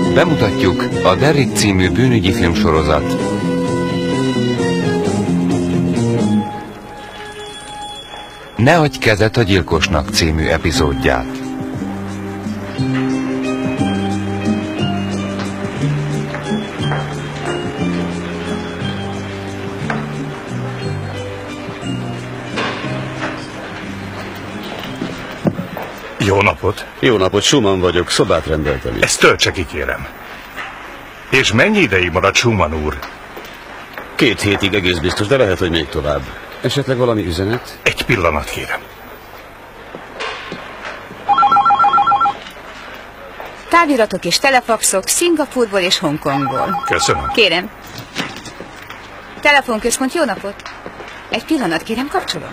Bemutatjuk a Derrick című bűnügyi filmsorozat Ne adj kezet a gyilkosnak című epizódját. Jó napot! Jó napot, Schumann vagyok, szobát rendeltem. Ezt töltse ki, kérem. És mennyi ideig marad Schumann úr? 2 hétig egész biztos, de lehet, hogy még tovább. Esetleg valami üzenet? Egy pillanat, kérem. Táviratok és telefaxok Szingapúrból és Hongkongból. Köszönöm. Kérem. Telefonközpont, jó napot! Egy pillanat, kérem, kapcsolom.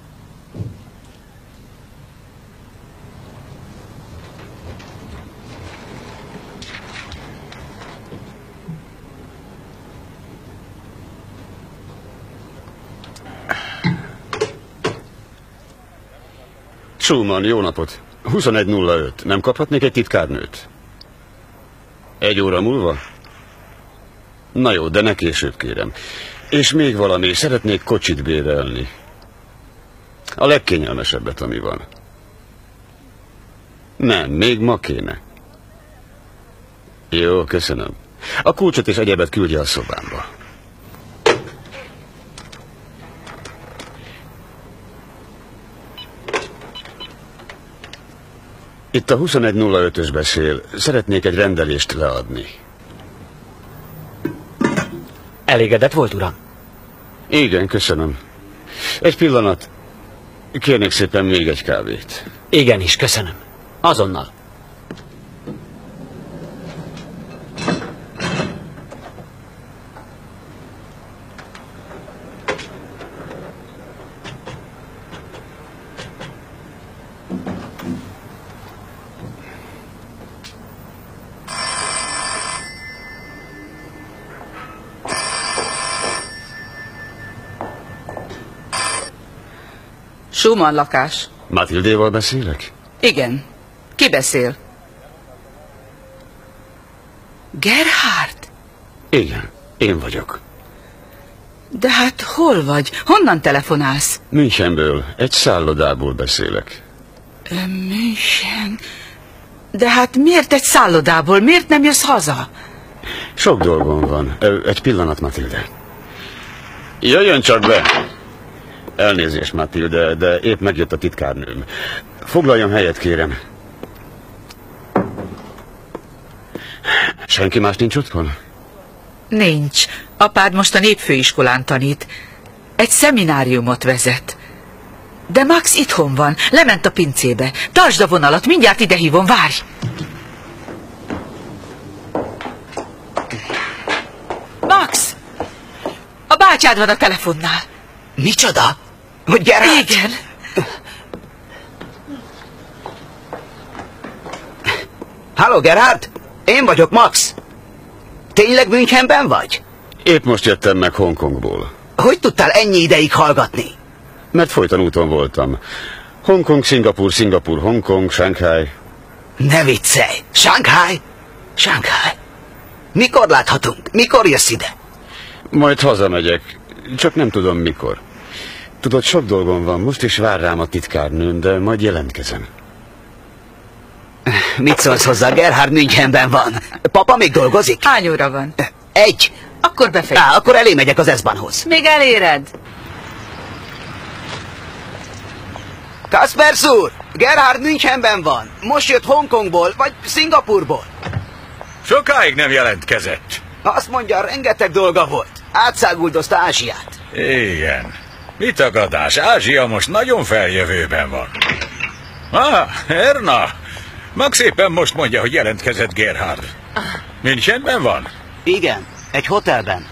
Schumann, jó napot. 21:05. Nem kaphatnék egy titkárnőt? 1 óra múlva? Na jó, de ne később, kérem. És még valami, szeretnék kocsit bérelni. A legkényelmesebbet, ami van. Nem, még ma kéne. Jó, köszönöm. A kulcsot és egyebet küldje a szobámba. Itt a 21:05-ös beszél. Szeretnék egy rendelést leadni. Elégedett volt, uram? Igen, köszönöm. Egy pillanat. Kérnék szépen még egy kávét. Igenis, köszönöm. Azonnal. Schumann lakás. Matildéval beszélek? Igen. Ki beszél? Gerhard? Igen, én vagyok. De hát hol vagy? Honnan telefonálsz? Münchenből, egy szállodából beszélek. München... De hát miért egy szállodából? Miért nem jössz haza? Sok dolgom van. Egy pillanat, Matilde. Jöjjön csak be! Elnézést, Matilde, de épp megjött a titkárnőm. Foglaljon helyet, kérem. Senki más nincs otthon? Nincs. Apád most a népfőiskolán tanít. Egy szemináriumot vezet. De Max itthon van, lement a pincébe. Tartsd a vonalat, mindjárt ide hívom, várj! Max! A bátyád van a telefonnál. Micsoda? Hogy Gerhard? Igen. Halló, Gerhard? Én vagyok, Max. Tényleg Münchenben vagy? Épp most jöttem meg Hongkongból. Hogy tudtál ennyi ideig hallgatni? Mert folyton úton voltam. Hongkong, Szingapúr, Szingapúr, Hongkong, Shanghai. Ne viccelj! Shanghai? Shanghai? Mikor láthatunk? Mikor jössz ide? Majd hazamegyek, csak nem tudom mikor. Tudod, sok dolgom van, most is vár rám a titkárnőm, de majd jelentkezem. Mit szólsz hozzá? Gerhard Münchenben van. Papa még dolgozik? Hány óra van? 1. Akkor befejezd. Akkor elé megyek az S-bahnhoz. Még eléred? Kaspers úr! Gerhard Münchenben van. Most jött Hongkongból, vagy Szingapurból. Sokáig nem jelentkezett. Azt mondja, rengeteg dolga volt. Átszáguldozta Ázsiát. Igen. Mi tagadás? Ázsia most nagyon feljövőben van. Erna! Max éppen most mondja, hogy jelentkezett Gerhard. Münchenben van? Igen, egy hotelben.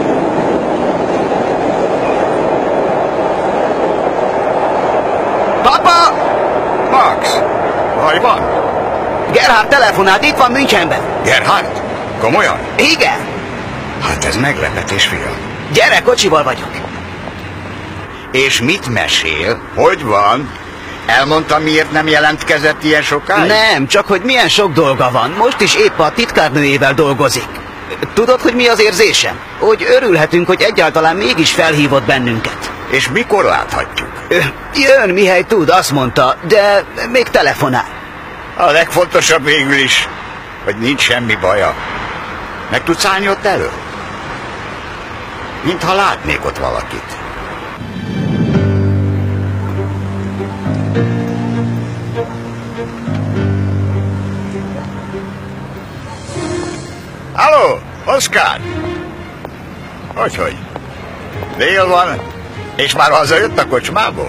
Papa! Max! Baj van? Gerhard telefonált, itt van Münchenben. Gerhard? Komolyan? Igen. Hát ez meglepetés, fiam. Gyere, kocsival vagyok. És mit mesél? Hogy van? Elmondta, miért nem jelentkezett ilyen sokáig? Nem, csak hogy milyen sok dolga van. Most is épp a titkárnőjével dolgozik. Tudod, hogy mi az érzésem? Hogy örülhetünk, hogy egyáltalán mégis felhívott bennünket. És mikor láthatjuk? Jön, mihely tud, azt mondta, de még telefonál. A legfontosabb végül is, hogy nincs semmi baja. Meg tudsz állni ott elő? Mintha látnék ott valakit. Halló, Oszkár! Hogy? Dél van, és már hazajött a kocsmából?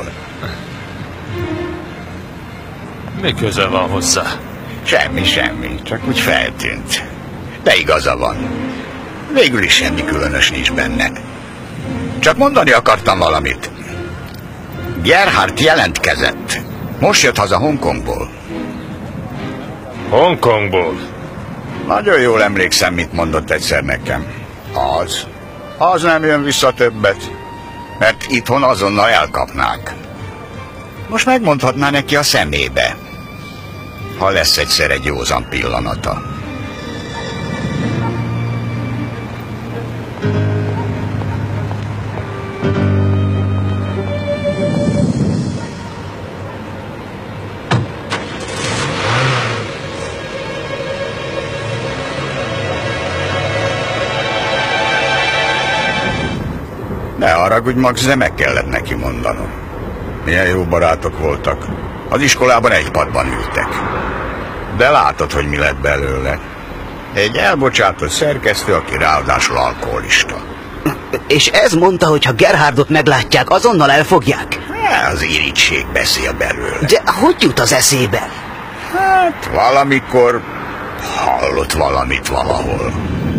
Mi köze van hozzá? Semmi, csak úgy feltűnt. De igaza van. Végül is semmi különös nincs benne. Csak mondani akartam valamit. Gerhard jelentkezett. Most jött haza Hongkongból. Hongkongból? Nagyon jól emlékszem, mit mondott egyszer nekem. Az nem jön vissza többet, mert itthon azonnal elkapnák. Most megmondhatná neki a szemébe, ha lesz egyszer egy józan pillanata. Ne haragudj, Max, de meg kellett neki mondanom. Milyen jó barátok voltak. Az iskolában egy padban ültek. De látod, hogy mi lett belőle. Egy elbocsátott szerkesztő, aki ráadásul alkoholista. És ez mondta, hogy ha Gerhardot meglátják, azonnal elfogják? Az irigység beszél belőle. De hogy jut az eszébe? Hát valamikor hallott valamit valahol.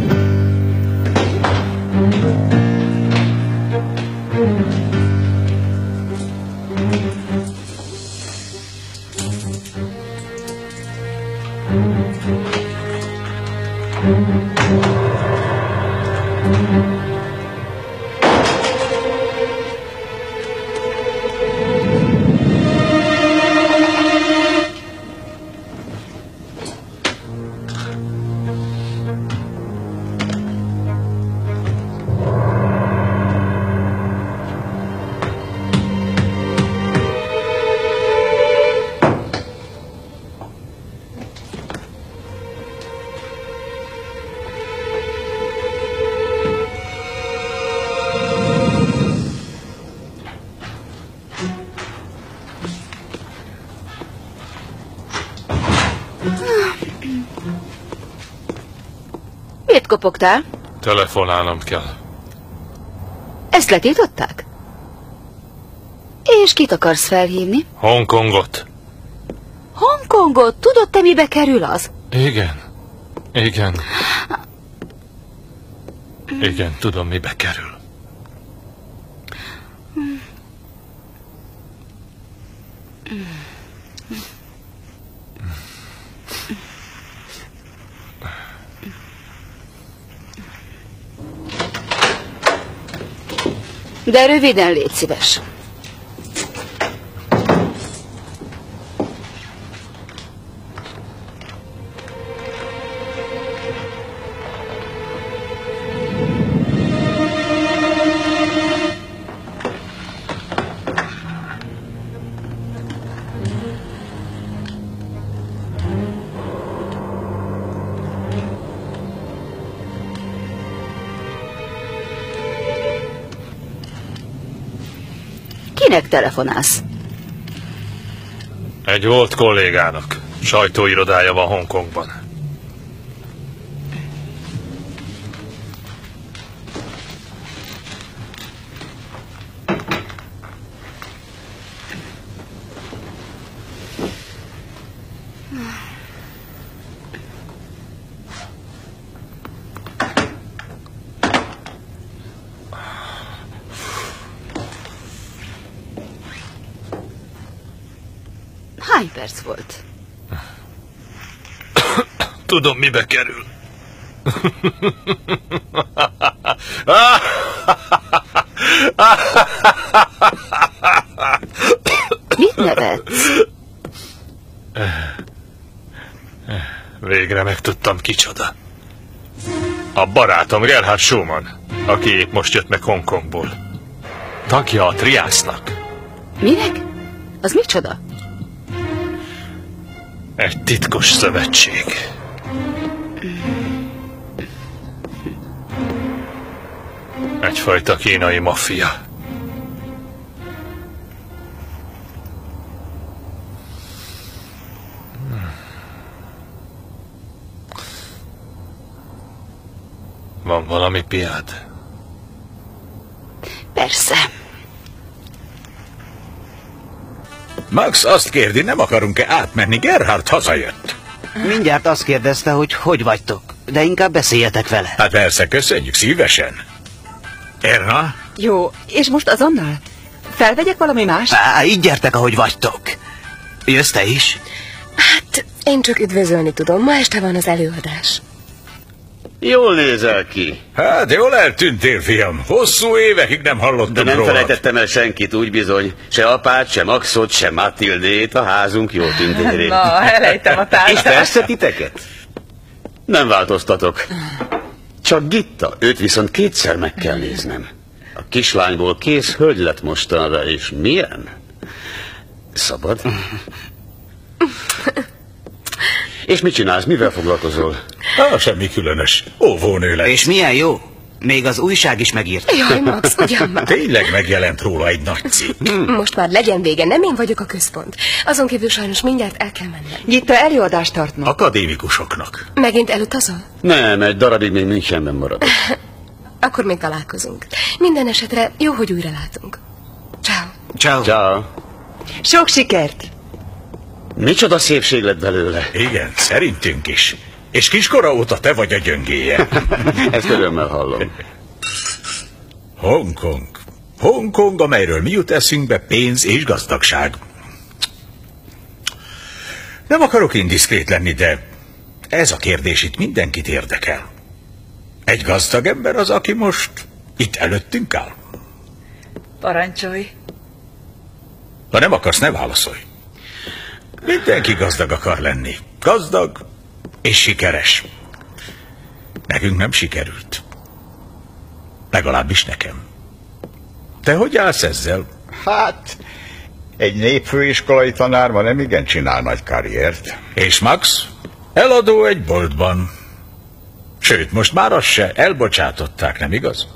Miért kopogtál? Telefonálnom kell. Ezt letiltották? És kit akarsz felhívni? Hongkongot. Hongkongot? Tudod te, mibe kerül az? Igen, tudom, mibe kerül. De röviden, légy szíves. Kinek telefonálsz? Egy volt kollégának. Sajtóirodája van Hongkongban. Hány perc volt? Tudom, mibe kerül. Mit nevetsz? Végre megtudtam, kicsoda. A barátom Gerhard Schumann, aki épp most jött meg Hongkongból. Tagja a Triásznak. Minek? Az micsoda? Egy titkos szövetség. Egyfajta kínai maffia. Van valami piád? Persze. Max azt kérdi, nem akarunk-e átmenni, Gerhard hazajött. Mindjárt azt kérdezte, hogy hogy vagytok, de inkább beszéljetek vele. Hát persze, köszönjük szívesen. Erna? Jó, és most azonnal? Felvegyek valami más? Így gyertek, ahogy vagytok. Jössz te is? Hát, én csak üdvözölni tudom. Ma este van az előadás. Jól nézel ki. Hát jól eltűntél, fiam. Hosszú évekig nem hallottam De nem rólad. felejtettem el senkit, úgy bizony. Se apát, se Maxot, se Matildét, a házunk jó tündérét. Na, elejtem a társát. És persze titeket. Nem változtatok. Csak Gitta, őt viszont kétszer meg kell néznem. A kislányból kész hölgy lett mostanra, és milyen? Szabad? És mit csinálsz, mivel foglalkozol? Semmi különös. Óvónő lett. És milyen jó? Még az újság is megírta. Jaj, Max, ugyan már. Tényleg megjelent róla egy nagy cikk. Most már legyen vége, nem én vagyok a központ. Azon kívül sajnos mindjárt el kell mennem. Gitta előadást tartnak. Akadémikusoknak. Megint elutazol? Nem, egy darabig még Münchenben maradok. Akkor még találkozunk. Minden esetre jó, hogy újra látunk. Ciao. Ciao. Ciao. Sok sikert! Micsoda szépség lett belőle. Igen, szerintünk is. És kiskora óta te vagy a gyöngéje. Ezt örömmel hallom. Hongkong. Hongkong, amelyről mi jut eszünkbe, pénz és gazdagság. Nem akarok indiszkrét lenni, de ez a kérdés itt mindenkit érdekel. Egy gazdag ember az, aki most itt előttünk áll. Parancsolj. Ha nem akarsz, ne válaszolj. Mindenki gazdag akar lenni. Gazdag és sikeres. Nekünk nem sikerült. Legalábbis nekem. Te hogy állsz ezzel? Hát, egy népfőiskolai tanár ma nem igen csinál nagy karriert. És Max? Eladó egy boltban. Sőt, most már azt se elbocsátották, nem igaz?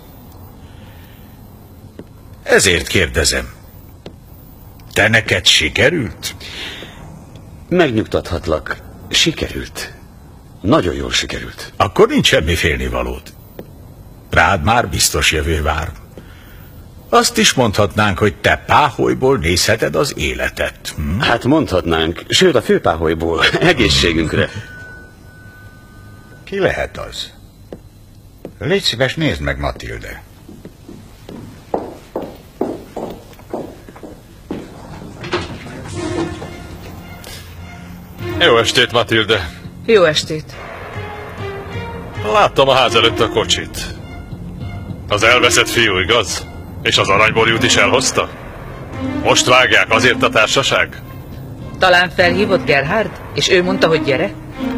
Ezért kérdezem. Te neked sikerült? Megnyugtathatlak. Sikerült. Nagyon jól sikerült. Akkor nincs semmi félnivalód. Rád már biztos jövő vár. Azt is mondhatnánk, hogy te páholyból nézheted az életet. Hát mondhatnánk, sőt a főpáholyból, egészségünkre. Ki lehet az? Légy szíves, nézd meg, Matilde. Jó estét, Matilde. Jó estét. Láttam a ház előtt a kocsit. Az elveszett fiú, igaz? És az aranyborjút is elhozta? Most vágják azért a társaság? Talán felhívott Gerhard, és ő mondta, hogy gyere?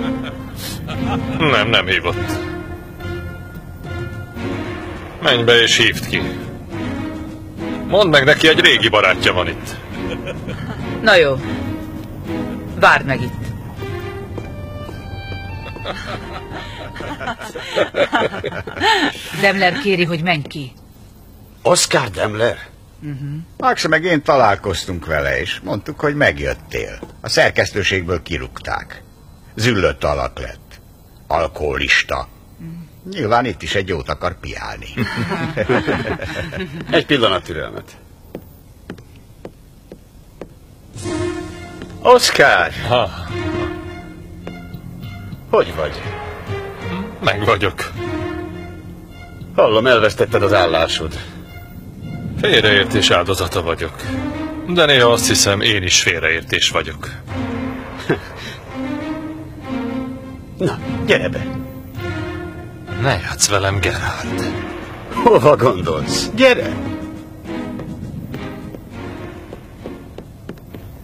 Nem hívott. Menj be és hívd ki. Mondd meg neki, egy régi barátja van itt. Na jó. Várd meg itt. Demler kéri, hogy menj ki. Oscar Demler? Max meg én találkoztunk vele, és mondtuk, hogy megjöttél. A szerkesztőségből kirúgták. Züllött alak lett. Alkoholista. Nyilván itt is egy jót akar piálni. Egy pillanat türelmet. Oscar! Ha, Hogy vagy? meg vagyok. Hallom, elvesztetted az állásod. Félreértés áldozata vagyok. De néha azt hiszem, én is félreértés vagyok. Na, gyere be. Ne játsz velem, Gerhard. Hova gondolsz? Gyere!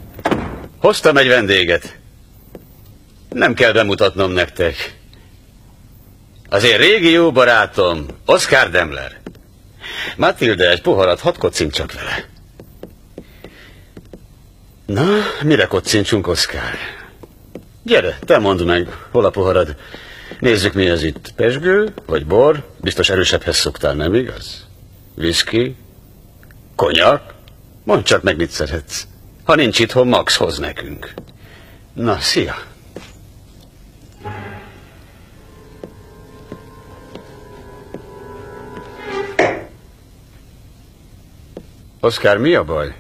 Hoztam egy vendéget. Nem kell bemutatnom nektek. Az én régi jó barátom, Oscar Demler. Matilde, egy poharat hadd koccint csak vele. Na, mire kocincsunk, Oscar? Gyere, te mondd meg, hol a poharad. Nézzük, mi ez itt. Pezsgő vagy bor? Biztos erősebbhez szoktál, nem igaz? Whisky? Konyak? Mondd csak meg, mit szeretsz. Ha nincs itthon, Max hoz nekünk. Na, szia! Oscar, mi a baj?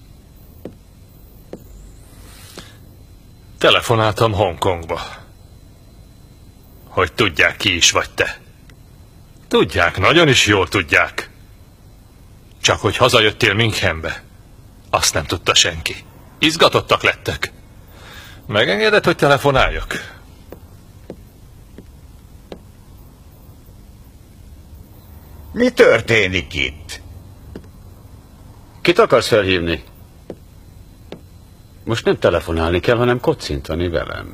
Telefonáltam Hongkongba. Hogy tudják, ki is vagy te. Tudják, nagyon is jól tudják. Csak hogy hazajöttél Münchenbe, azt nem tudta senki. Izgatottak lettek. Megengedett, hogy telefonáljak? Mi történik itt? Kit akarsz felhívni? Most nem telefonálni kell, hanem kocintani velem.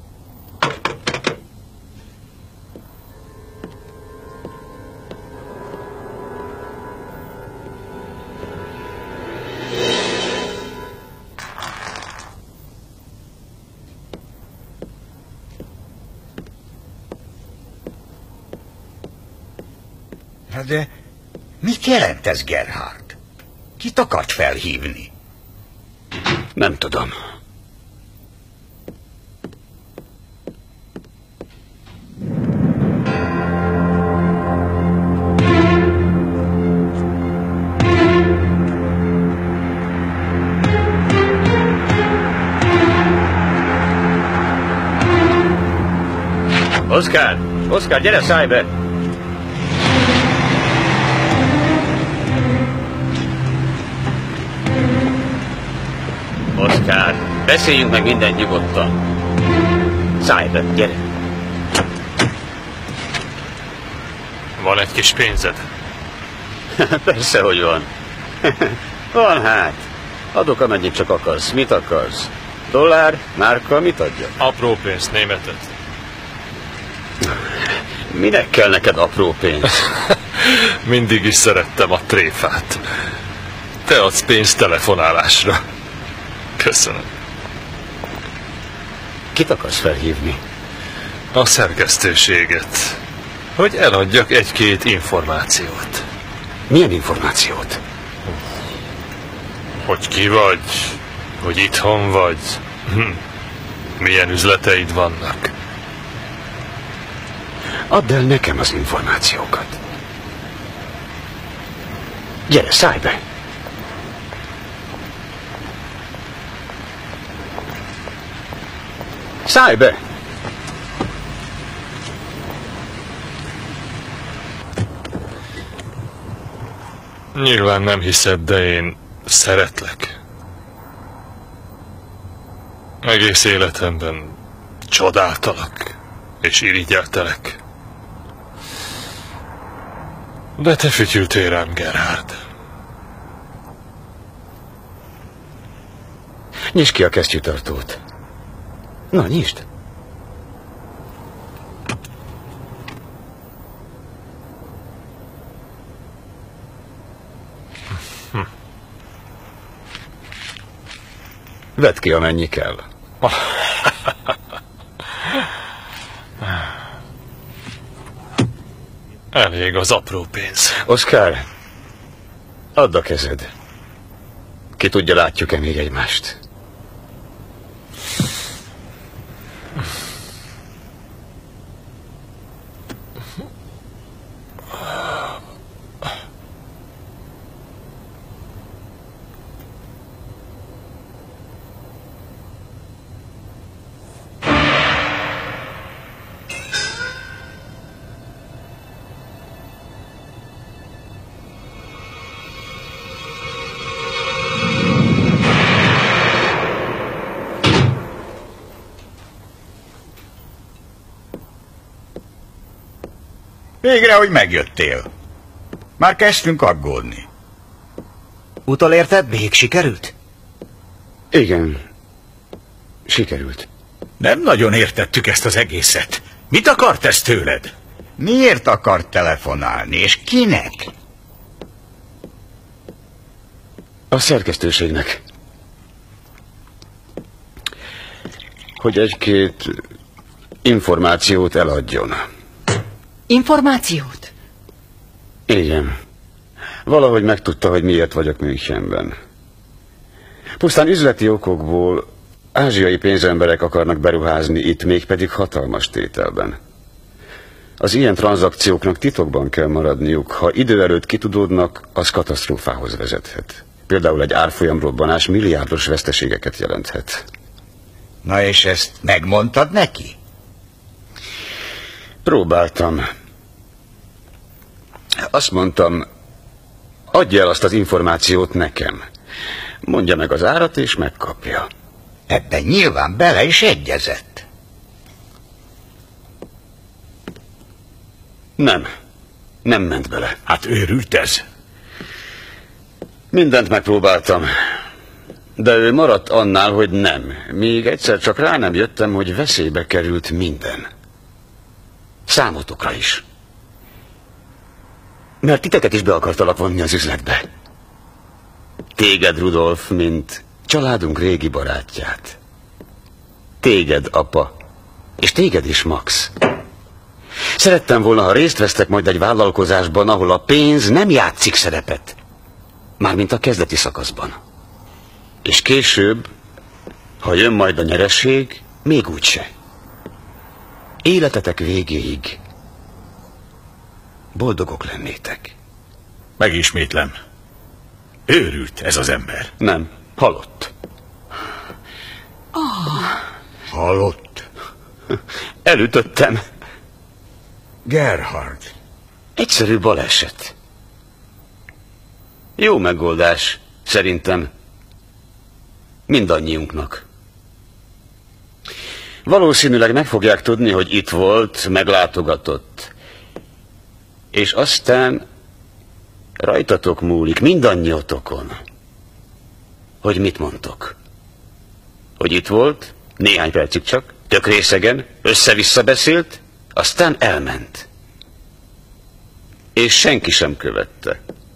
De mit jelent ez, Gerhard? Kit akart felhívni? Nem tudom. Oscar! Oscar, gyere, szállj be! Oscar, beszéljünk meg mindent nyugodtan. Szállj be, gyere! Van egy kis pénzed? Persze, hogy van. Van hát. Adok, amennyit csak akarsz. Mit akarsz? Dollár, márka, mit adja? Apró pénz, németet. Minek kell neked apró pénz? Mindig is szerettem a tréfát. Te adsz pénzt telefonálásra. Köszönöm. Kit akarsz felhívni? A szerkesztőséget. Hogy eladjak egy-két információt. Milyen információt? Hogy ki vagy, hogy itthon vagy, milyen üzleteid vannak. Add el nekem az információkat. Gyere, szállj be! Szállj be! Nyilván nem hiszed, de én szeretlek. Egész életemben csodáltalak és irigyeltelek. De te fütyültél rám, Gerhard. Nyisd ki a kesztyűtartót. Na, nyisd! Vedd ki, amennyi kell. Elég az apró pénz. Oscar, add a kezed. Ki tudja, látjuk-e még egymást? Végre, hogy megjöttél. Már kezdtünk aggódni. Utolérted? Még sikerült? Igen. Sikerült. Nem nagyon értettük ezt az egészet. Mit akart ez tőled? Miért akart telefonálni, és kinek? A szerkesztőségnek. Hogy egy-két információt eladjon. Információt? Igen. Valahogy megtudta, hogy miért vagyok Münchenben. Pusztán üzleti okokból ázsiai pénzemberek akarnak beruházni itt, mégpedig hatalmas tételben. Az ilyen tranzakcióknak titokban kell maradniuk. Ha idő előtt kitudódnak, az katasztrófához vezethet. Például egy árfolyamrobbanás milliárdos veszteségeket jelenthet. Na és ezt megmondtad neki? Próbáltam. Azt mondtam, adj el azt az információt nekem. Mondja meg az árat, és megkapja. Ebben nyilván bele is egyezett. Nem ment bele. Hát őrült ez. Mindent megpróbáltam. De ő maradt annál, hogy nem. Még egyszer csak rá nem jöttem, hogy veszélybe került minden. Számotokra is. Mert titeket is be akartalak vonni az üzletbe. Téged, Rudolf, mint családunk régi barátját. Téged, apa. És téged is, Max. Szerettem volna, ha részt vesztek majd egy vállalkozásban, ahol a pénz nem játszik szerepet. Mármint a kezdeti szakaszban. És később, ha jön majd a nyeresség, még úgyse. Életetek végéig boldogok lennétek. Megismétlem. Őrült ez az ember. Nem, halott. Halott? Elütöttem. Gerhard. Egyszerű baleset. Jó megoldás, szerintem. Mindannyiunknak. Valószínűleg meg fogják tudni, hogy itt volt, meglátogatott. És aztán rajtatok múlik, mindannyiotokon, hogy mit mondtok. Hogy itt volt, néhány percig csak, tök részegen, össze-vissza beszélt, aztán elment. És senki sem követte.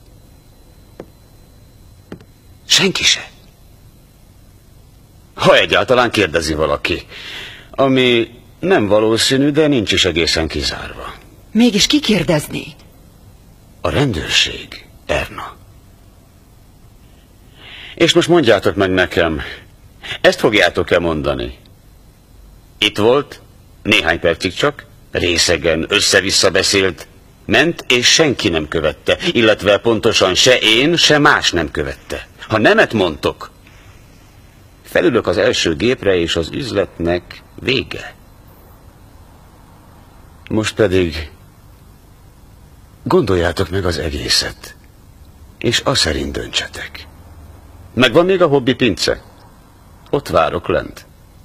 Senki se. Ha egyáltalán kérdezi valaki. Ami nem valószínű, de nincs is egészen kizárva. Mégis ki kérdezné? A rendőrség, Erna. És most mondjátok meg nekem, ezt fogjátok-e mondani? Itt volt, néhány percig csak, részegen, össze-vissza beszélt, ment, és senki nem követte, illetve pontosan se én, se más nem követte. Ha nemet mondtok, felülök az első gépre, és az üzletnek vége. Most pedig gondoljátok meg az egészet, és azt szerint döntsetek. Megvan még a hobbi pince? Ott várok lent.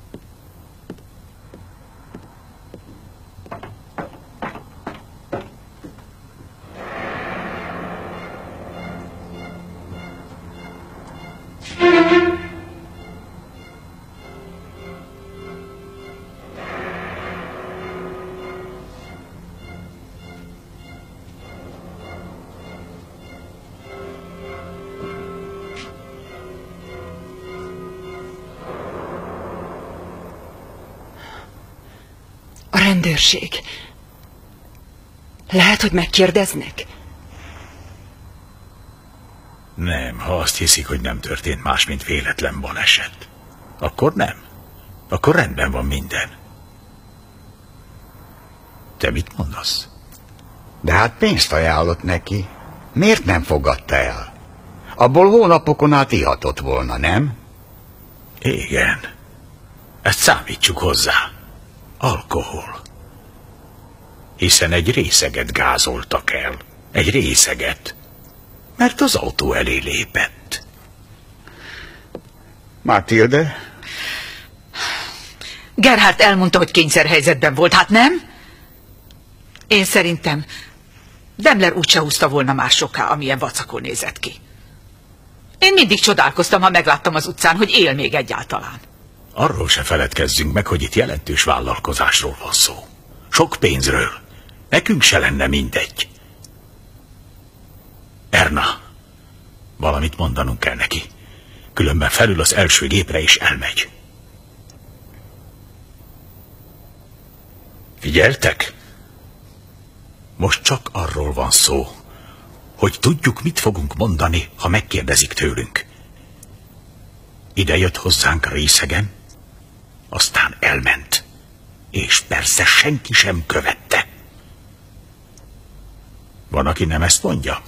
A rendőrség. Lehet, hogy megkérdeznek? Nem, ha azt hiszik, hogy nem történt más, mint véletlen baleset. Akkor nem. Akkor rendben van minden. Te mit mondasz? De hát pénzt ajánlott neki. Miért nem fogadta el? Abból hónapokon át ihatott volna, nem? Igen. Ezt számítsuk hozzá. Alkohol. Hiszen egy részeget gázoltak el. Egy részeget. Mert az autó elé lépett. Matilde? Gerhard elmondta, hogy kényszerhelyzetben volt, hát nem? Én szerintem Daimler úgyse húzta volna már soká, amilyen vacakul nézett ki. Én mindig csodálkoztam, ha megláttam az utcán, hogy él még egyáltalán. Arról se feledkezzünk meg, hogy itt jelentős vállalkozásról van szó. Sok pénzről. Nekünk se lenne mindegy. Erna, valamit mondanunk kell neki. Különben felül az első gépre is elmegy. Figyeltek? Most csak arról van szó, hogy tudjuk, mit fogunk mondani, ha megkérdezik tőlünk. Ide jött hozzánk részegen, aztán elment, és persze senki sem követte. Van, aki nem ezt mondja?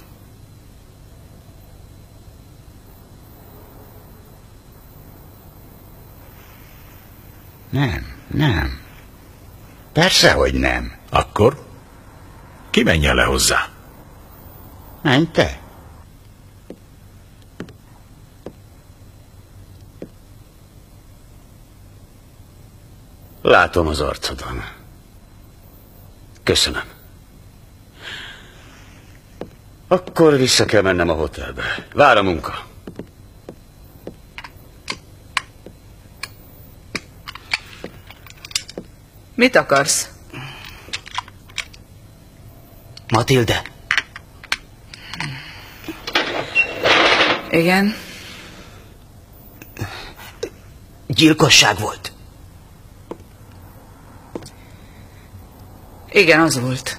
Nem. Persze, hogy nem. Akkor ki menjen le hozzá? Menj te. Látom az arcodon. Köszönöm. Akkor vissza kell mennem a hotelbe. Vár a munka. Mit akarsz? Matilde. Igen? Gyilkosság volt. Igen, az volt.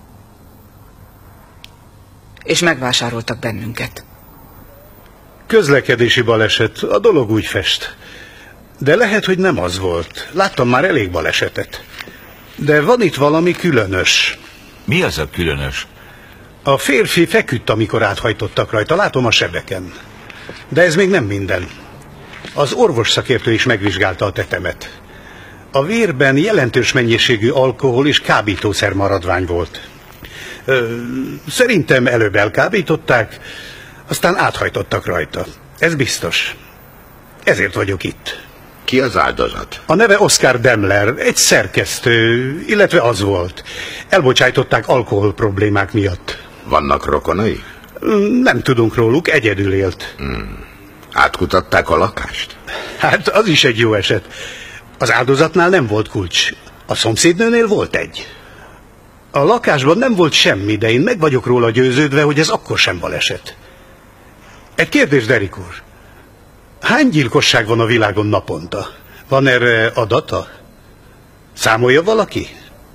És megvásároltak bennünket. Közlekedési baleset, a dolog úgy fest. De lehet, hogy nem az volt. Láttam már elég balesetet. De van itt valami különös. Mi az a különös? A férfi feküdt, amikor áthajtottak rajta, látom a sebeken. De ez még nem minden. Az orvos szakértő is megvizsgálta a tetemet. A vérben jelentős mennyiségű alkohol és kábítószer maradvány volt. Szerintem előbb elkábították, aztán áthajtottak rajta. Ez biztos. Ezért vagyok itt. Ki az áldozat? A neve Oscar Demler, egy szerkesztő, illetve az volt. Elbocsájtották alkohol problémák miatt. Vannak rokonai? Nem tudunk róluk, egyedül élt. Átkutatták a lakást? Hát az is egy jó eset. Az áldozatnál nem volt kulcs. A szomszédnőnél volt egy. A lakásban nem volt semmi, de én meg vagyok róla győződve, hogy ez akkor sem baleset. Egy kérdés, Derek úr. Hány gyilkosság van a világon naponta? Van erre adata? Számolja valaki?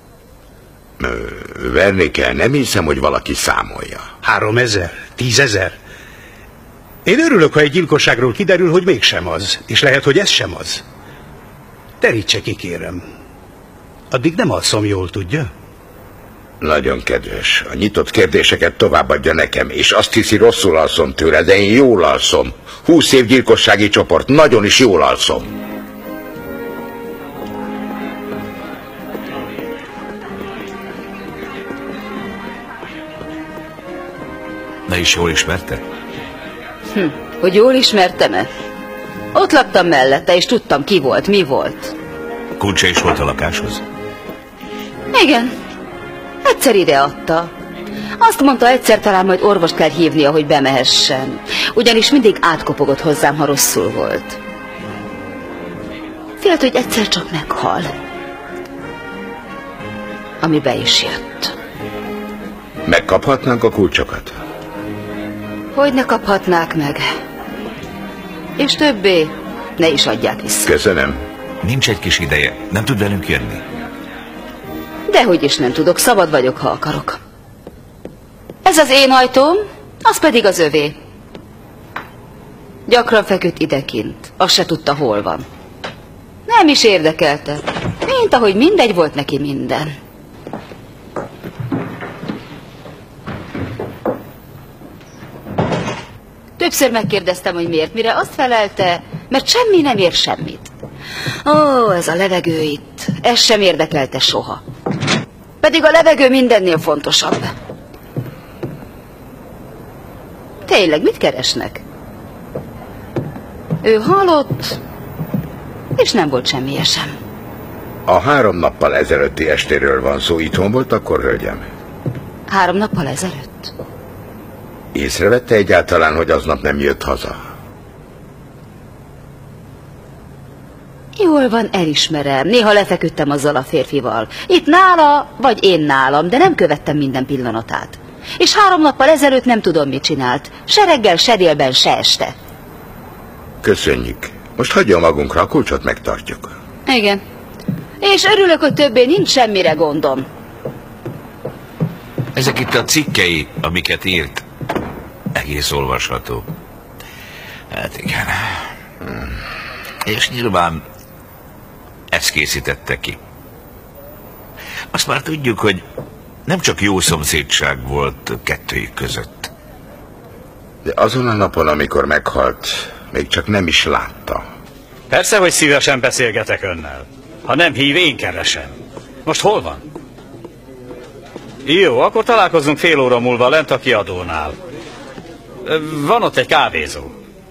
Verni kell, nem hiszem, hogy valaki számolja. 3000? 10 000? Én örülök, ha egy gyilkosságról kiderül, hogy mégsem az. És lehet, hogy ez sem az. Terítse ki, kérem. Addig nem alszom jól, tudja? Nagyon kedves. A nyitott kérdéseket továbbadja nekem, és azt hiszi, rosszul alszom tőle, de én jól alszom. 20 év gyilkossági csoport, nagyon is jól alszom. Ne is jól ismerte? Hogy jól ismertem-e? Ott laktam mellette, és tudtam, ki volt, mi volt. Kulcsa is volt a lakáshoz? Igen. Egyszer ide adta. Azt mondta, egyszer talán majd orvost kell hívnia, hogy bemehessen. Ugyanis mindig átkopogott hozzám, ha rosszul volt. Félt, hogy egyszer csak meghal. Ami be is jött. Megkaphatnánk a kulcsokat? Hogy ne kaphatnák meg? És többé ne is adják vissza. Köszönöm. Nincs egy kis ideje, nem tud velünk jönni? Dehogy is nem tudok, szabad vagyok, ha akarok. Ez az én ajtóm, az pedig az övé. Gyakran feküdt idekint, azt se tudta, hol van. Nem is érdekelte, mint ahogy mindegy volt neki minden. Többször megkérdeztem, hogy miért, mire azt felelte, mert semmi nem ér semmit. Ó, ez a levegő itt, ez sem érdekelte soha. Pedig a levegő mindennél fontosabb. Tényleg, mit keresnek? Ő halott, és nem volt semmije sem. A 3 nappal ezelőtti estéről van szó. Itthon volt akkor, hölgyem? 3 nappal ezelőtt? Észrevette egyáltalán, hogy aznap nem jött haza? Jól van, elismerem. Néha lefeküdtem azzal a férfival. Itt nála, vagy én nálam, de nem követtem minden pillanatát. És 3 nappal ezelőtt nem tudom, mit csinált. Se reggel, se délben, se este. Köszönjük. Most hagyja magunkra, a kulcsot megtartjuk. Igen. És örülök, hogy többé nincs semmire gondom. Ezek itt a cikkei, amiket írt. Egész olvasható. Hát igen. És nyilván ezt készítette ki. Azt már tudjuk, hogy nem csak jó szomszédság volt kettőjük között. De azon a napon, amikor meghalt, még csak nem is látta. Persze, hogy szívesen beszélgetek önnel. Ha nem hív, én keresem. Most hol van? Jó, akkor találkozunk fél óra múlva lent a kiadónál. Van ott egy kávézó.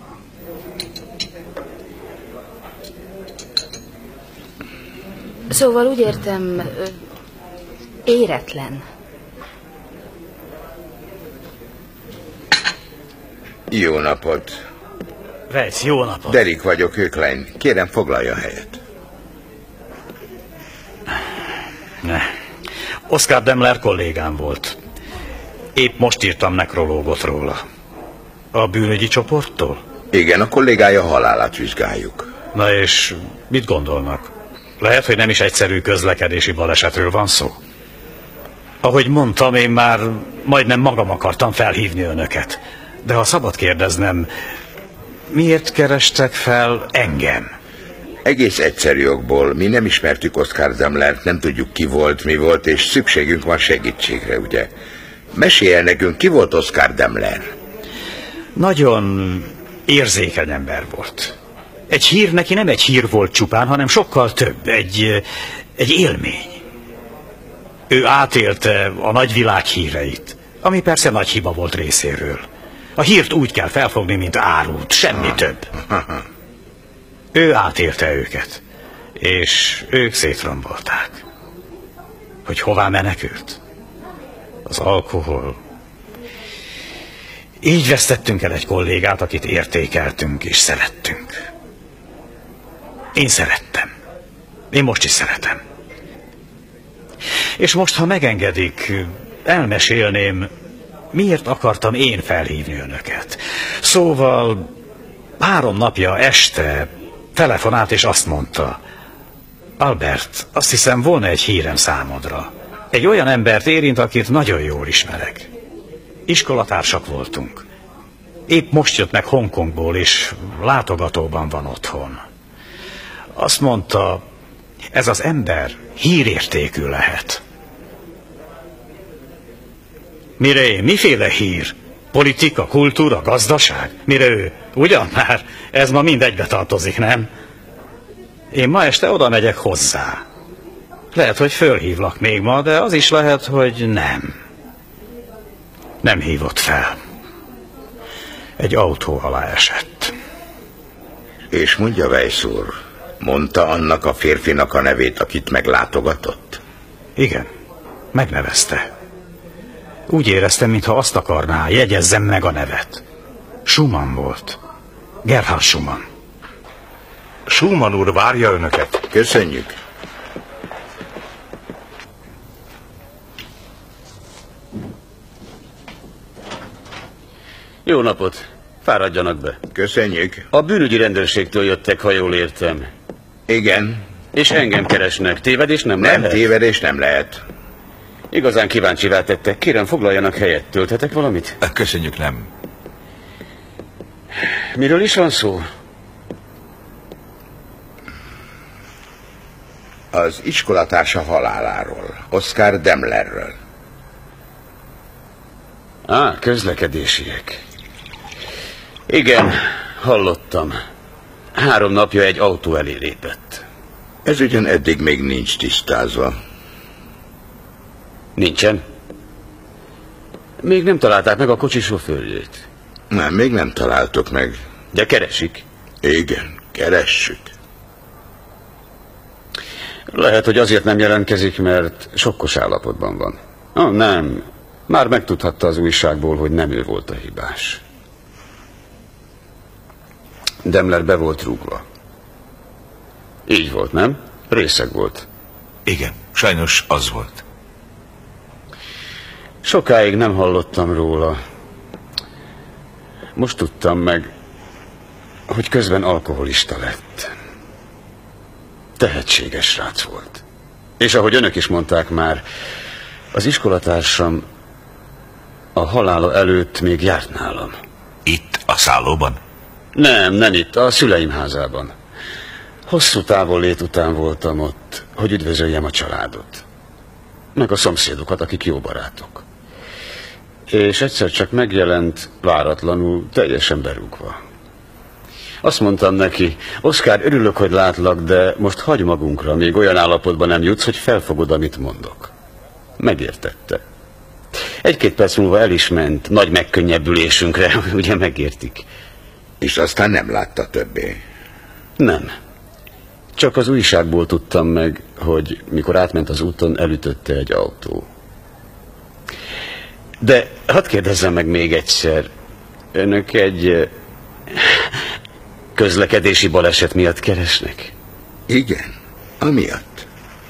Szóval úgy értem, éretlen. Jó napot. Vejsz, jó napot. Derek vagyok, Öklein. Kérem, foglalja helyet. Ne. Oscar Demler kollégám volt. Épp most írtam nekrológot róla. A bűnügyi csoporttól? Igen, a kollégája halálát vizsgáljuk. Na és mit gondolnak? Lehet, hogy nem is egyszerű közlekedési balesetről van szó. Ahogy mondtam, én már majdnem magam akartam felhívni önöket. De ha szabad kérdeznem, miért kerestek fel engem? Egész egyszerű okból. Mi nem ismertük Oscar Demlert, nem tudjuk ki volt, mi volt, és szükségünk van segítségre, ugye? Mesélj el nekünk, ki volt Oscar Demler? Nagyon érzékeny ember volt. Egy hír neki nem egy hír volt csupán, hanem sokkal több. Egy élmény. Ő átélte a nagyvilág híreit, ami persze nagy hiba volt részéről. A hírt úgy kell felfogni, mint árut, semmi több. Ő átélte őket, és ők szétrombolták. Hogy hová menekült? Az alkohol. Így vesztettünk el egy kollégát, akit értékeltünk és szerettünk. Én szerettem. Én most is szeretem. És most, ha megengedik, elmesélném, miért akartam én felhívni önöket. Szóval 3 napja este telefonált és azt mondta: Albert, azt hiszem, volna egy hírem számodra. Egy olyan embert érint, akit nagyon jól ismerek. Iskolatársak voltunk. Épp most jött meg Hongkongból, és látogatóban van otthon. Azt mondta, ez az ember hírértékű lehet. Mire én? Miféle hír? Politika, kultúra, gazdaság? Mire ő? Ugyan már, ez ma mind egybe tartozik, nem? Én ma este oda megyek hozzá. Lehet, hogy fölhívlak még ma, de az is lehet, hogy nem. Nem hívott fel. Egy autó alá esett. És mondja, Weiss úr, mondta annak a férfinak a nevét, akit meglátogatott? Igen, megnevezte. Úgy éreztem, mintha azt akarná, jegyezzem meg a nevet. Schumann volt. Gerhard Schumann. Schumann úr várja önöket. Köszönjük. Jó napot! Fáradjanak be. Köszönjük. A bűnügyi rendőrségtől jöttek, ha jól értem. Igen. És engem keresnek. Tévedés nem lehet? Nem, tévedés nem lehet. Igazán kíváncsivá tettek. Kérem, foglaljanak helyet. Tölthetek valamit? Köszönjük, nem. Miről is van szó? Az iskolatársa haláláról. Oscar Demlerről. Közlekedésiek. Igen, hallottam. 3 napja egy autó elé lépett. Ez ugyan eddig még nincs tisztázva. Nincsen? Még nem találták meg a kocsi sofőrjét. Nem, még nem találtuk meg. De keresik? Igen, keressük. Lehet, hogy azért nem jelentkezik, mert sokkos állapotban van. Nem. Már megtudhatta az újságból, hogy nem ő volt a hibás. Demler be volt rúgva. Így volt, nem? Részeg volt. Igen, sajnos az volt. Sokáig nem hallottam róla. Most tudtam meg, hogy közben alkoholista lett. Tehetséges srác volt. És ahogy önök is mondták már, az iskolatársam a halála előtt még járt nálam. Itt, a szállóban? Nem itt, a szüleim házában. Hosszú távollét után voltam ott, hogy üdvözöljem a családot. Meg a szomszédokat, akik jó barátok. És egyszer csak megjelent, váratlanul, teljesen berúgva. Azt mondtam neki, Oszkár, örülök, hogy látlak, de most hagy magunkra, még olyan állapotban nem jutsz, hogy felfogod, amit mondok. Megértette. Egy-két perc múlva el is ment, nagy megkönnyebbülésünkre, ugye megértik. És aztán nem látta többé? Nem. Csak az újságból tudtam meg, hogy mikor átment az úton, elütötte egy autó. De hadd kérdezzem meg még egyszer, önök egy közlekedési baleset miatt keresnek? Igen, amiatt.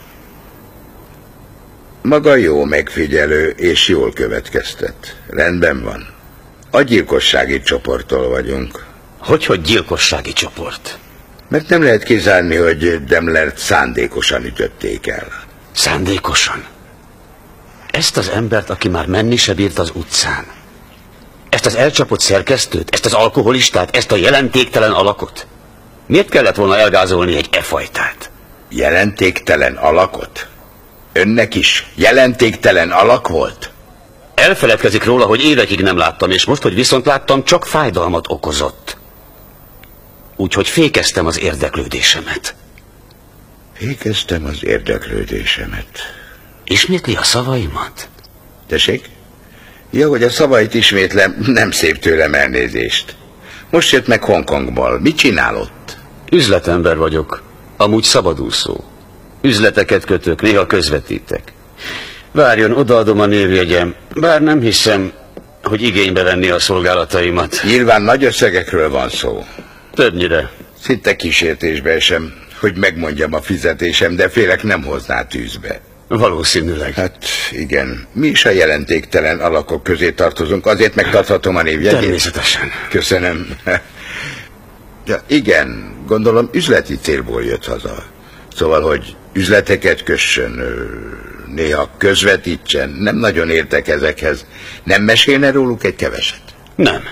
Maga jó megfigyelő és jól következtet. Rendben van. A gyilkossági csoporttól vagyunk. Hogy gyilkossági csoport? Mert nem lehet kizárni, hogy Demlert szándékosan ütötték el. Szándékosan? Ezt az embert, aki már menni se bírt az utcán. Ezt az elcsapott szerkesztőt, ezt az alkoholistát, ezt a jelentéktelen alakot? Miért kellett volna elgázolni egy fajtát? Jelentéktelen alakot? Önnek is jelentéktelen alak volt? Elfeledkezik róla, hogy évekig nem láttam, és most, hogy viszont láttam, csak fájdalmat okozott. Úgyhogy fékeztem az érdeklődésemet. Fékeztem az érdeklődésemet. Ismétli a szavaimat? Tessék? Ja, hogy a szavait ismétlem, nem szép tőlem, elnézést. Most jött meg Hongkongból. Mit csinál ott? Üzletember vagyok. Amúgy szabadúszó. Üzleteket kötök, néha közvetítek. Várjon, odaadom a névjegyem, bár nem hiszem, hogy igénybe venni a szolgálataimat. Nyilván nagy összegekről van szó. Többnyire. Szinte kísértésbe esem, hogy megmondjam a fizetésem, de félek nem hozná tűzbe. Valószínűleg. Hát igen, mi is a jelentéktelen alakok közé tartozunk, azért megtarthatom a névjegyét. Természetesen. Köszönöm. Ja, igen, gondolom üzleti célból jött haza. Szóval, hogy üzleteket kössön, néha közvetítsen, nem nagyon értek ezekhez. Nem mesélne róluk egy keveset? Nem.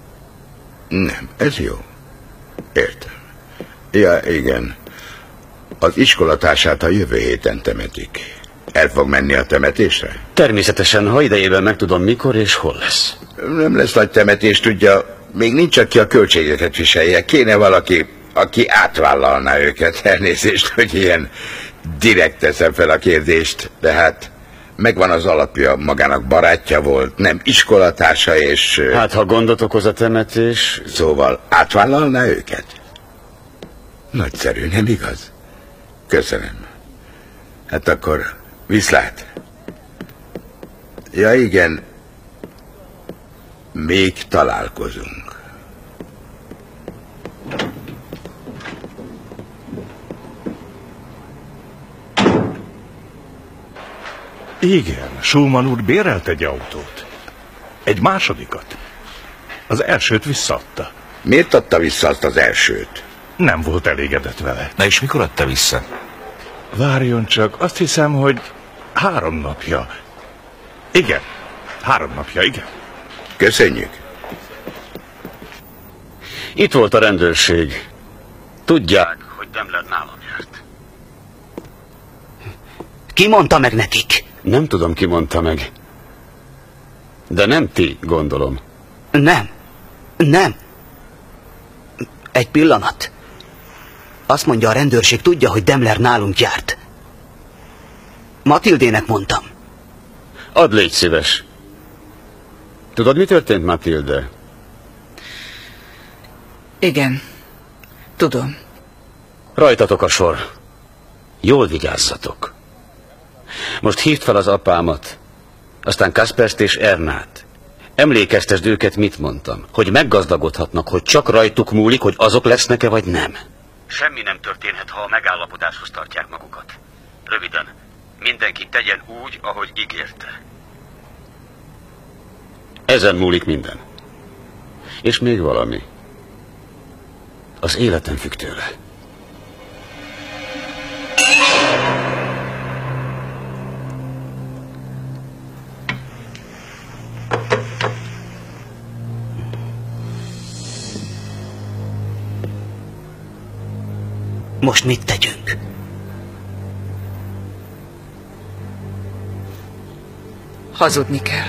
Nem, ez jó. Értem. Ja, igen. Az iskolatársát a jövő héten temetik. El fog menni a temetésre? Természetesen, ha idejében megtudom mikor és hol lesz. Nem lesz nagy temetés, tudja, még nincs, aki a költségeket viselje. Kéne valaki, aki átvállalná őket. Elnézést, hogy ilyen direkt teszem fel a kérdést, de hát megvan az alapja, magának barátja volt, nem iskolatársa, és... Hát, ha gondot okoz a temetés... Szóval átvállalná őket? Nagyszerű, nem igaz? Köszönöm. Hát akkor viszlát. Ja igen, még találkozunk. Igen, Schumann úr bérelt egy autót. Egy másodikat. Az elsőt visszaadta. Miért adta vissza azt az elsőt? Nem volt elégedett vele. Na és mikor adta vissza? Várjon csak, azt hiszem, hogy 3 napja. Igen, 3 napja, igen. Köszönjük. Itt volt a rendőrség. Tudják, hogy Demler nálam járt. Ki mondta meg nekik? Nem tudom, ki mondta meg. De nem ti, gondolom. Nem. Egy pillanat. Azt mondja, a rendőrség tudja, hogy Demler nálunk járt. Matildének mondtam. Add, légy szíves. Tudod, mi történt, Matilde? Igen, tudom. Rajtatok a sor. Jól vigyázzatok. Most hívd fel az apámat, aztán Kasperst és Ernát. Emlékeztesd őket, mit mondtam. Hogy meggazdagodhatnak, hogy csak rajtuk múlik, hogy azok lesznek-e vagy nem. Semmi nem történhet, ha a megállapodáshoz tartják magukat. Röviden, mindenki tegyen úgy, ahogy ígérte. Ezen múlik minden. És még valami. Az életem függ tőle. Most mit tegyünk? Hazudni kell.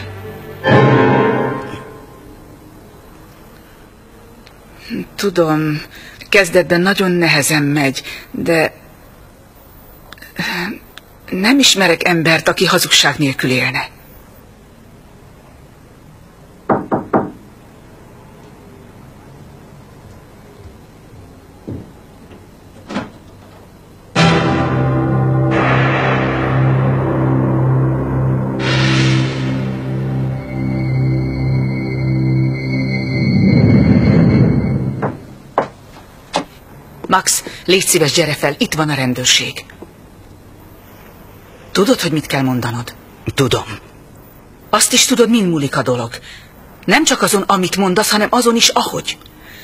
Tudom, kezdetben nagyon nehezen megy, de nem ismerek embert, aki hazugság nélkül élne. Max, légy szíves, gyere fel, itt van a rendőrség. Tudod, hogy mit kell mondanod? Tudom. Azt is tudod, min múlik a dolog. Nem csak azon, amit mondasz, hanem azon is, ahogy.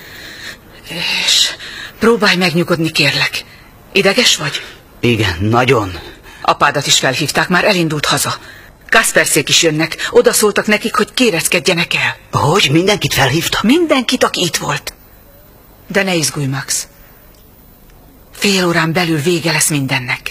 És próbálj megnyugodni, kérlek. Ideges vagy? Igen, nagyon. Apádat is felhívták, már elindult haza. Kasperszék is jönnek, odaszóltak nekik, hogy kéreckedjenek el. Hogy? Mindenkit felhívtak? Mindenkit, aki itt volt. De ne izgulj, Max. Fél órán belül vége lesz mindennek.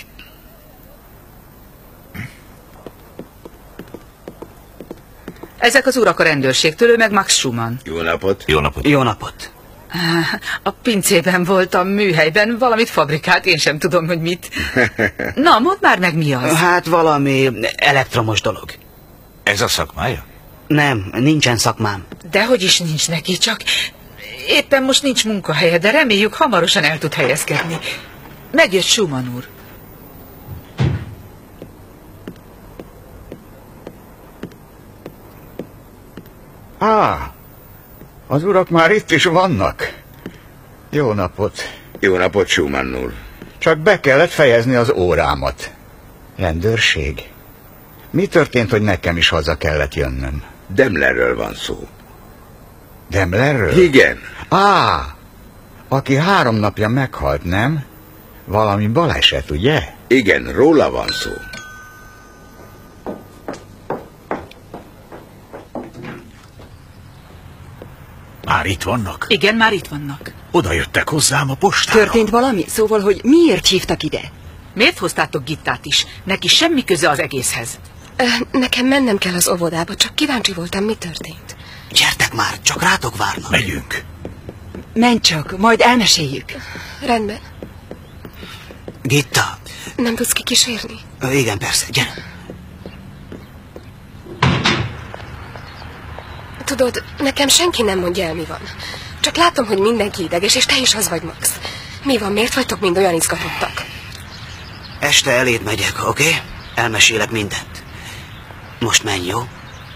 Ezek az urak a rendőrségtől, ő meg Max Schumann. Jó napot. Jó napot. Jó napot. A pincében voltam, műhelyben, valamit fabrikált, én sem tudom, hogy mit. Na, mondd már meg, mi az. Hát valami elektromos dolog. Ez a szakmája? Nem, nincsen szakmám. Dehogy is nincs neki, csak éppen most nincs munkahelye, de reméljük hamarosan el tud helyezkedni. Megjött Schumann úr. Az urak már itt is vannak. Jó napot. Jó napot, Schumann úr. Csak be kellett fejezni az órámat. Rendőrség? Mi történt, hogy nekem is haza kellett jönnöm? Demlerről van szó. Demlerről? Igen. Aki 3 napja meghalt, nem? Valami baleset, ugye? Igen, róla van szó. Már itt vannak? Igen, már itt vannak. Oda jöttek hozzám a postára. Történt valami? Szóval, hogy miért hívtak ide? Miért hoztátok Gittát is? Neki semmi köze az egészhez. Nekem mennem kell az óvodába, csak kíváncsi voltam, mi történt. Gyertek már, csak rátok várnak. Megyünk. Menj csak, majd elmeséljük. Rendben. Gitta. Nem tudsz kikísérni? Igen, persze, gyere. Tudod, nekem senki nem mondja el, mi van. Csak látom, hogy mindenki ideges, és te is az vagy, Max. Mi van, miért vagytok mind olyan izgatottak? Este eléd megyek, oké? Elmesélek mindent. Most menj, jó?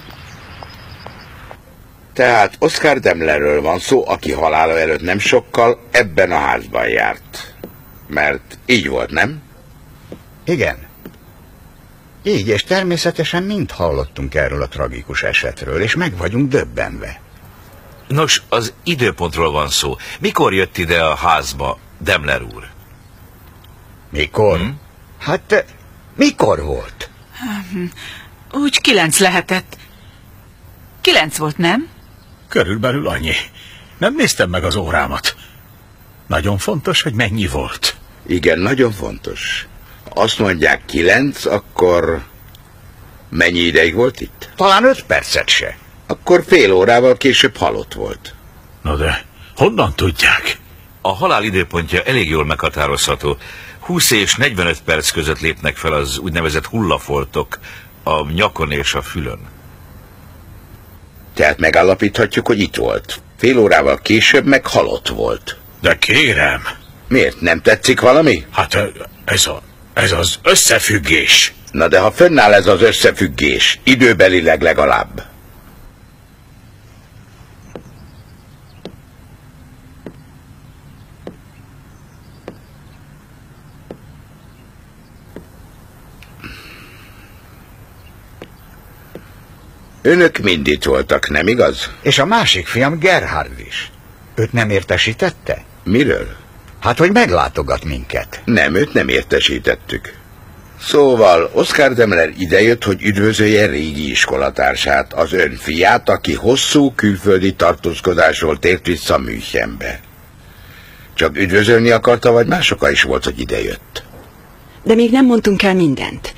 Tehát Oscar Demlerről van szó, aki halála előtt nem sokkal ebben a házban járt. Mert így volt, nem? Igen. Így, és természetesen mind hallottunk erről a tragikus esetről, és meg vagyunk döbbenve. Nos, az időpontról van szó. Mikor jött ide a házba Demler úr? Mikor? Hát, mikor volt? Úgy 9 lehetett. 9 volt, nem? Körülbelül annyi. Nem néztem meg az órámat. Nagyon fontos, hogy mennyi volt. Igen, nagyon fontos. Azt mondják 9, akkor mennyi ideig volt itt? Talán 5 percet se. Akkor fél órával később halott volt. Na de, honnan tudják? A halál időpontja elég jól meghatározható. 20 és 45 perc között lépnek fel az úgynevezett hullafoltok a nyakon és a fülön. Tehát megállapíthatjuk, hogy itt volt. Fél órával később meg halott volt. De kérem. Miért? Nem tetszik valami? Hát ez az összefüggés. Na de ha fönnáll ez az összefüggés, időbelileg legalább. Önök mind itt voltak, nem igaz? És a másik fiam Gerhard is. Őt nem értesítette? Miről? Hát, hogy meglátogat minket. Nem, őt nem értesítettük. Szóval Oskar Demler idejött, hogy üdvözölje régi iskolatársát, az ön fiát, aki hosszú külföldi tartózkodásról tért vissza Münchenbe. Csak üdvözölni akarta, vagy más oka is volt, hogy idejött? De még nem mondtunk el mindent.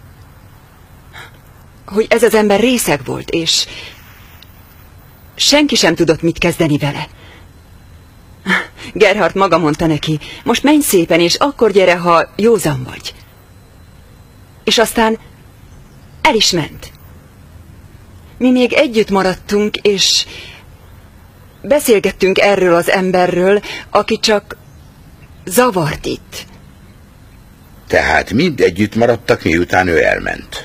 Hogy ez az ember részeg volt, és senki sem tudott mit kezdeni vele. Gerhard maga mondta neki, most menj szépen, és akkor gyere, ha józan vagy. És aztán el is ment. Mi még együtt maradtunk, és beszélgettünk erről az emberről, aki csak zavart itt. Tehát mind együtt maradtak, miután ő elment.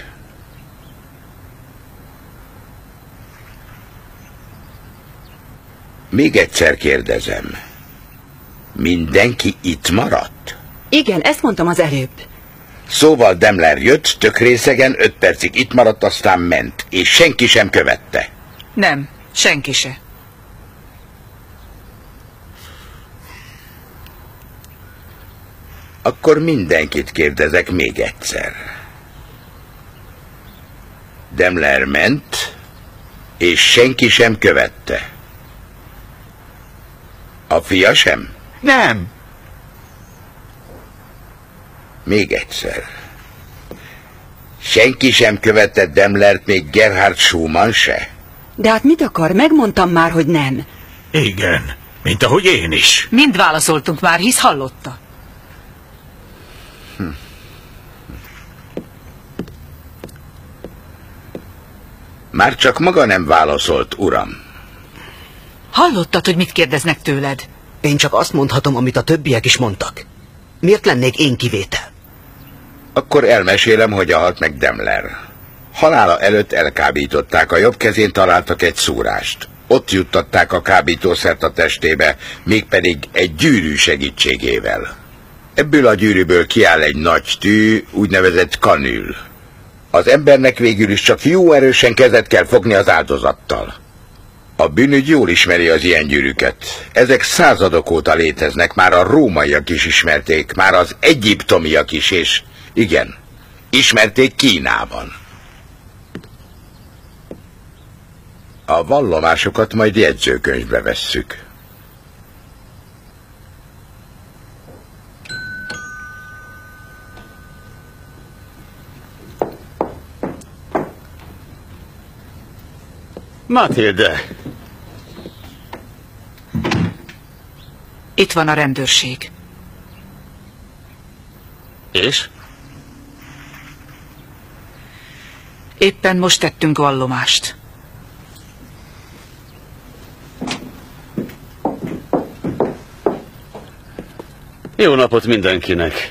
Még egyszer kérdezem. Mindenki itt maradt? Igen, ezt mondtam az előbb. Szóval Demler jött, tök részegen, 5 percig itt maradt, aztán ment, és senki sem követte. Nem, senki se. Akkor mindenkit kérdezek még egyszer. Demler ment, és senki sem követte. A fia sem? Nem. Még egyszer. Senki sem követte Demlert, még Gerhard Schumann se? De hát mit akar? Megmondtam már, hogy nem. Igen, mint ahogy én is. Mind válaszoltunk már, hisz hallotta. Már csak maga nem válaszolt, uram. Hallottad, hogy mit kérdeznek tőled? Én csak azt mondhatom, amit a többiek is mondtak. Miért lennék én kivétel? Akkor elmesélem, hogy halt meg Demler. Halála előtt elkábították, a jobb kezén találtak egy szúrást. Ott juttatták a kábítószert a testébe, mégpedig egy gyűrű segítségével. Ebből a gyűrűből kiáll egy nagy tű, úgynevezett kanül. Az embernek végül is csak jó erősen kezet kell fogni az áldozattal. A bűnügy jól ismeri az ilyen gyűrűket. Ezek századok óta léteznek, már a rómaiak is ismerték, már az egyiptomiak is, és igen, ismerték Kínában. A vallomásokat majd jegyzőkönyvbe vesszük. Matilde! Itt van a rendőrség. És? Éppen most tettünk vallomást. Jó napot mindenkinek!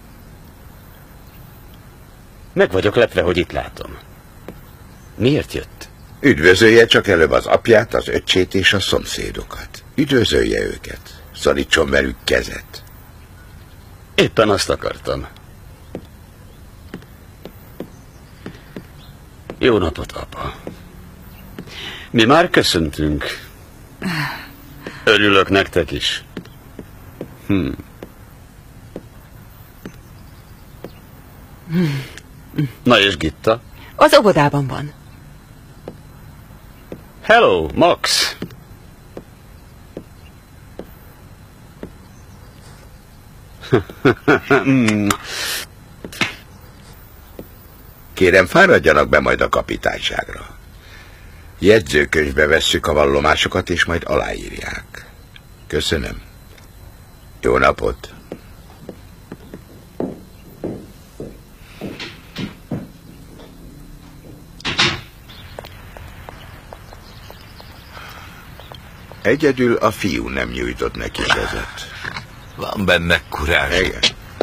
Meg vagyok lepve, hogy itt látom. Miért jött? Üdvözölje csak előbb az apját, az öccsét és a szomszédokat. Üdvözölje őket. Szorítson velük kezet. Éppen azt akartam. Jó napot, apa. Mi már köszöntünk. Örülök nektek is. Na és Gitta? Az óvodában van. Hello, Max! Kérem, fáradjanak be majd a kapitányságra. Jegyzőkönyvbe vesszük a vallomásokat, és majd aláírják. Köszönöm. Jó napot! Egyedül a fiú nem nyújtott neki kezet. Van benne kurázs. Igen.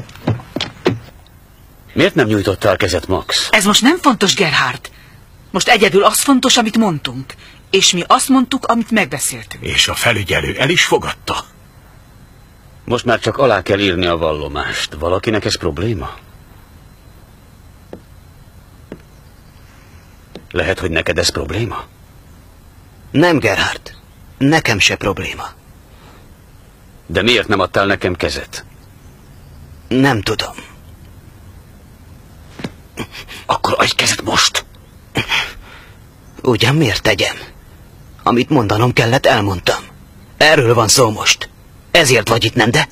Miért nem nyújtottál kezet, Max? Ez most nem fontos, Gerhard. Most egyedül az fontos, amit mondtunk. És mi azt mondtuk, amit megbeszéltünk. És a felügyelő el is fogadta. Most már csak alá kell írni a vallomást. Valakinek ez probléma? Lehet, hogy neked ez probléma? Nem, Gerhard. Nekem se probléma. De miért nem adtál nekem kezet? Nem tudom. Akkor adj kezet most. Ugyan miért tegyem? Amit mondanom kellett, elmondtam. Erről van szó most. Ezért vagy itt, nem de?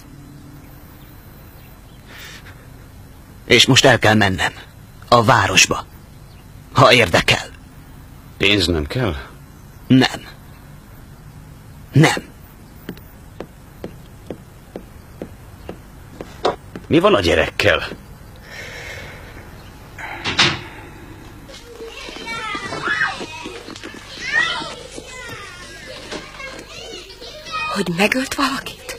És most el kell mennem. A városba. Ha érdekel. Pénz nem kell? Nem. Nem. Mi van a gyerekkel? Hogy megölt valakit?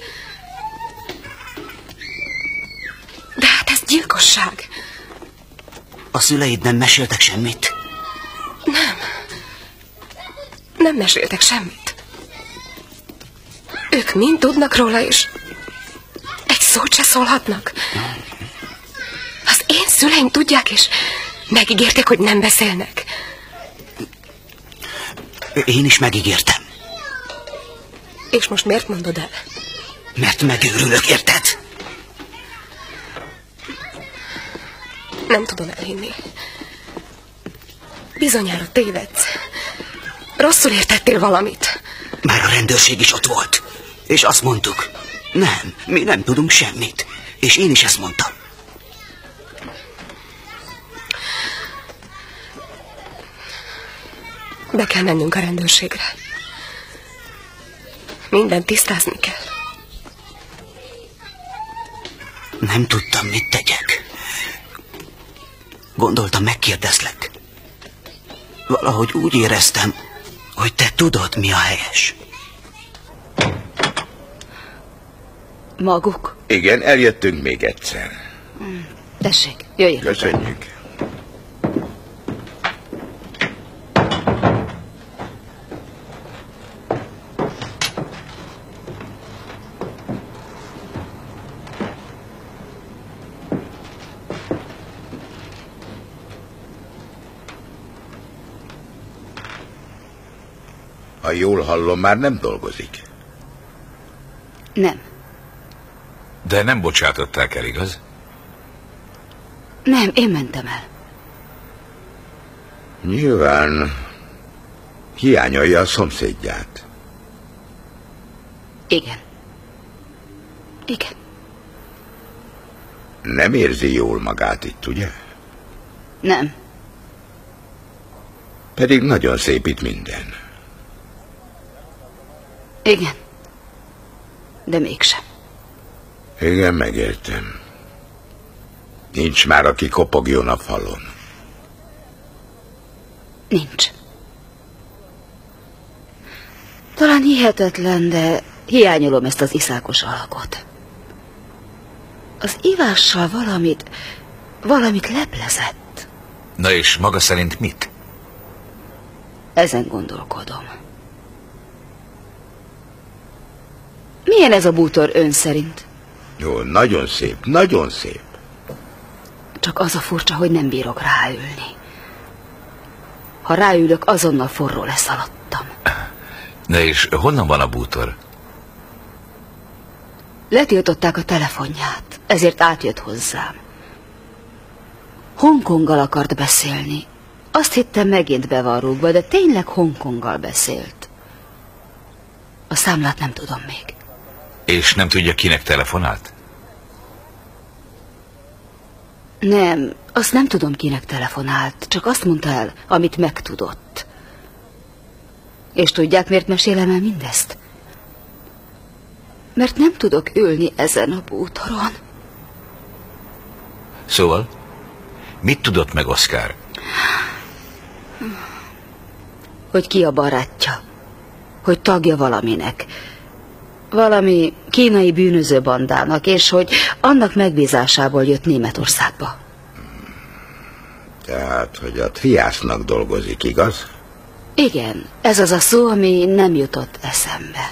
De hát ez gyilkosság. A szüleid nem meséltek semmit? Nem. Nem meséltek semmit. Ők mind tudnak róla, és egy szót se szólhatnak. Az én szüleim tudják, és megígérték, hogy nem beszélnek. Én is megígértem. És most miért mondod el? Mert megőrülök, érted? Nem tudom elhinni. Bizonyára tévedsz. Rosszul értettél valamit. Már a rendőrség is ott volt. És azt mondtuk, nem, mi nem tudunk semmit. És én is ezt mondtam. Be kell mennünk a rendőrségre. Mindent tisztázni kell. Nem tudtam, mit tegyek. Gondoltam, megkérdezlek. Valahogy úgy éreztem, hogy te tudod, mi a helyes. Maguk? Igen, eljöttünk még egyszer. Tessék, jöjjön. Köszönjük. Ha jól hallom, már nem dolgozik. Nem. De nem bocsátották el, igaz? Nem, én mentem el. Nyilván hiányolja a szomszédját. Igen. Igen. Nem érzi jól magát itt, ugye? Nem. Pedig nagyon szép itt minden. Igen. De mégsem. Igen, megértem. Nincs már, aki kopogjon a falon. Nincs. Talán hihetetlen, de hiányolom ezt az iszákos alakot. Az ivással valamit leplezett. Na és maga szerint mit? Ezen gondolkodom. Milyen ez a bútor ön szerint? Jó, nagyon szép, nagyon szép. Csak az a furcsa, hogy nem bírok ráülni. Ha ráülök, azonnal forró lesz alattam. Na és honnan van a bútor? Letiltották a telefonját, ezért átjött hozzám. Hongkonggal akart beszélni. Azt hittem, megint be van rúgva, de tényleg Hongkonggal beszélt. A számlát nem tudom még. És nem tudja, kinek telefonált? Nem, azt nem tudom, kinek telefonált, csak azt mondta el, amit megtudott. És tudják, miért mesélem el mindezt? Mert nem tudok ülni ezen a bútoron. Szóval, mit tudott meg Oszkár? Hogy ki a barátja, hogy tagja valaminek, valami kínai bűnöző bandának, és hogy annak megbízásából jött Németországba. Tehát, hogy a triásznak dolgozik, igaz? Igen, ez az a szó, ami nem jutott eszembe.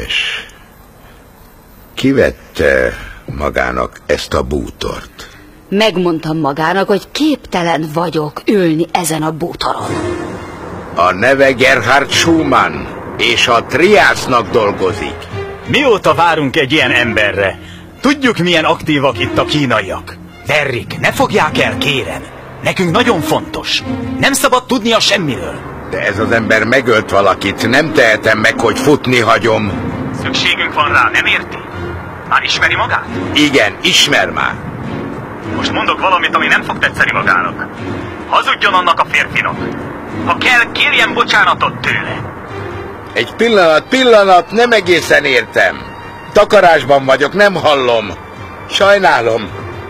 És ki vette magának ezt a bútort? Megmondtam magának, hogy képtelen vagyok ülni ezen a bútoron. A neve Gerhard Schumann, és a Triásznak dolgozik. Mióta várunk egy ilyen emberre? Tudjuk, milyen aktívak itt a kínaiak. Derrick, ne fogják el, kérem. Nekünk nagyon fontos. Nem szabad tudnia semmiről. De ez az ember megölt valakit, nem tehetem meg, hogy futni hagyom. Szükségünk van rá, nem érti? Már ismeri magát? Igen, ismer már. Most mondok valamit, ami nem fog tetszeni magának. Hazudjon annak a férfinak. Ha kell, kérjen bocsánatot tőle. Egy pillanat, nem egészen értem. Takarásban vagyok, nem hallom. Sajnálom.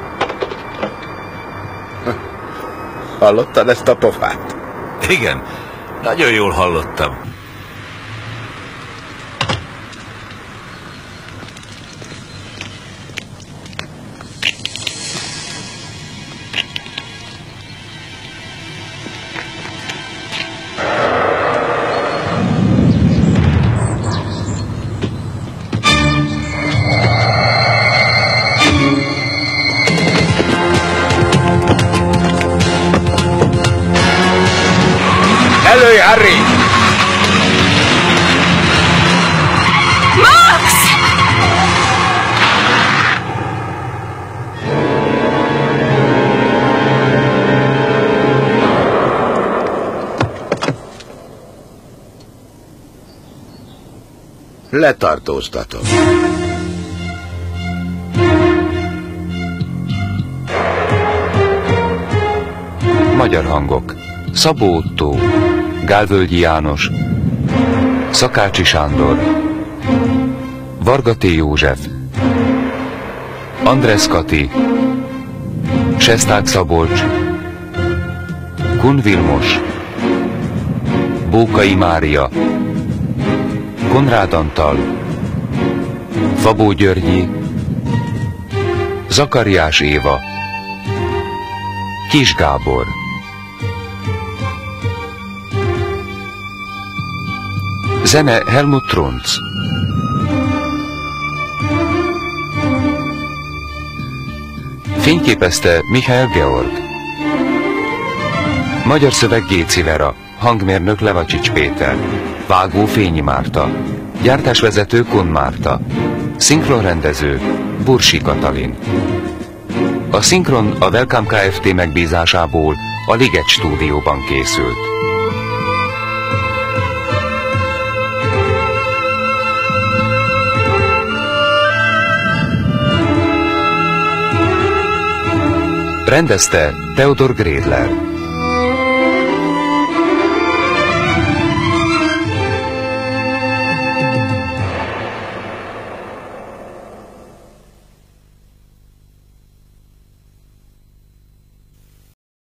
Hallottad ezt a pofát? Igen, nagyon jól hallottam. Előj, Harry! Max! Letartóztatom. Magyar hangok. Szabó Ottó, Gálvölgyi János, Szakácsi Sándor, Varga T. József, Andresz Kati, Sesták Szabolcs, Kun Vilmos, Bókai Mária, Konrád Antal, Fabó Györgyi, Zakariás Éva, Kis Gábor. Zene Helmut Trunz. Fényképezte Michael Georg. Magyar szöveg Géci Vera, hangmérnök Levacsics Péter, vágó Fényi Márta, gyártásvezető Kun Márta, szinkronrendező Bursi Katalin. A szinkron a Welcome Kft. Megbízásából a Liget stúdióban készült. Rendezte Theodor Gredler.